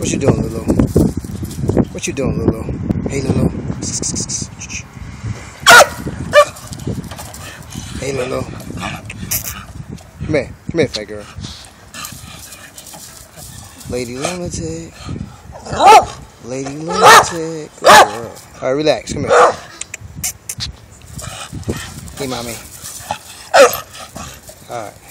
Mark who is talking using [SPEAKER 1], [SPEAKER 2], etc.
[SPEAKER 1] What you doing, Lulu? What you doing, Lulu? Hey, Lulu. Hey, Lulu. Come here, fat girl. Lady lunatic. Lady lunatic. Good girl. All right, relax. Come here. Hey, mommy. All right.